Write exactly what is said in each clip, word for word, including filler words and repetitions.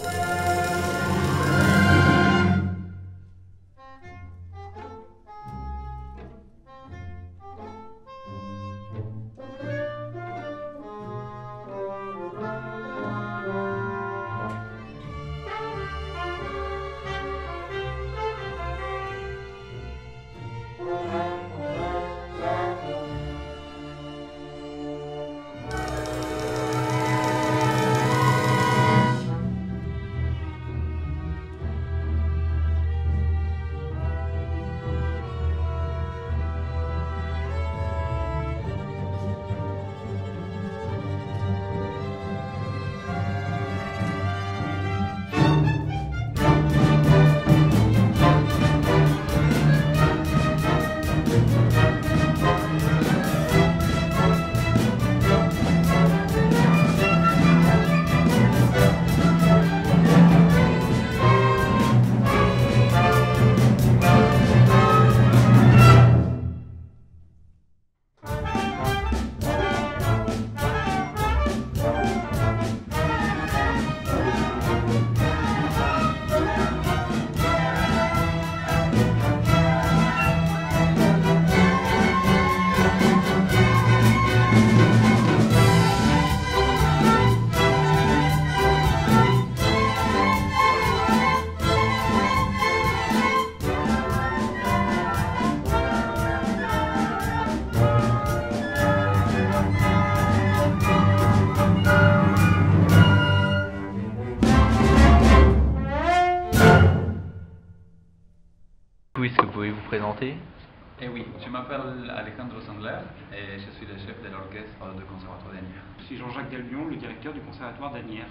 Est-ce que vous pouvez vous présenter? Eh oui, je m'appelle Alejandro Sandler et je suis le chef de l'orchestre du Conservatoire d'Asnières. Je suis Jean-Jacques Dalbion, le directeur du Conservatoire d'Asnières.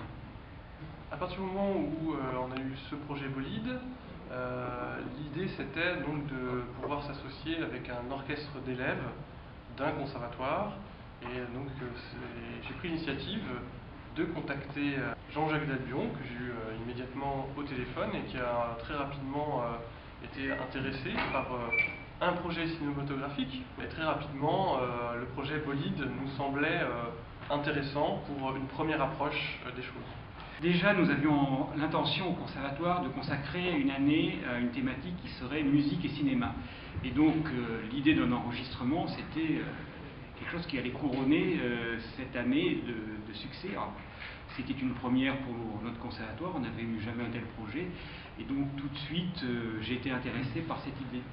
À partir du moment où euh, on a eu ce projet Bolide, euh, l'idée c'était donc de pouvoir s'associer avec un orchestre d'élèves d'un conservatoire. Et donc euh, j'ai pris l'initiative de contacter Jean-Jacques Dalbion, que j'ai eu euh, immédiatement au téléphone et qui a très rapidement euh, été intéressé par euh, un projet cinématographique. Et très rapidement, euh, le projet Bolide nous semblait euh, intéressant pour une première approche euh, des choses. Déjà, nous avions l'intention au conservatoire de consacrer une année à une thématique qui serait musique et cinéma. Et donc, euh, l'idée d'un enregistrement, c'était euh, quelque chose qui allait couronner euh, cette année de, de succès. C'était une première pour notre conservatoire, on n'avait eu jamais un tel projet. Et donc, tout de suite, euh, j'ai été intéressé par cette idée.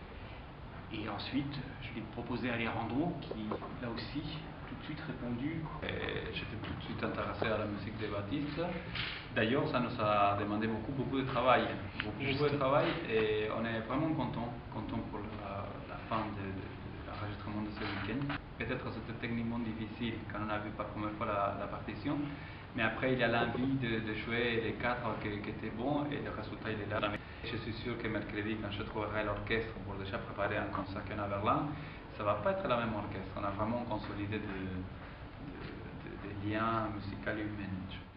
Et ensuite, je l'ai proposé à Alejandro, qui, là aussi, tout de suite répondu. J'étais tout de suite intéressé à la musique de Baptiste. D'ailleurs, ça nous a demandé beaucoup, beaucoup de travail. Beaucoup, beaucoup de travail et on est vraiment content, content pour la, la fin de, de, de l'enregistrement de ce week-end. Peut-être que c'était techniquement difficile quand on a vu par première fois la, la partition, mais après il y a l'envie de, de jouer les cadres qui, qui étaient bons et le résultat il est là. Je suis sûr que mercredi, quand je trouverai l'orchestre pour déjà préparer un concert qu'on a à Berlin, ça ne va pas être la même orchestre. On a vraiment consolidé des de, de, de liens musicaux et humains.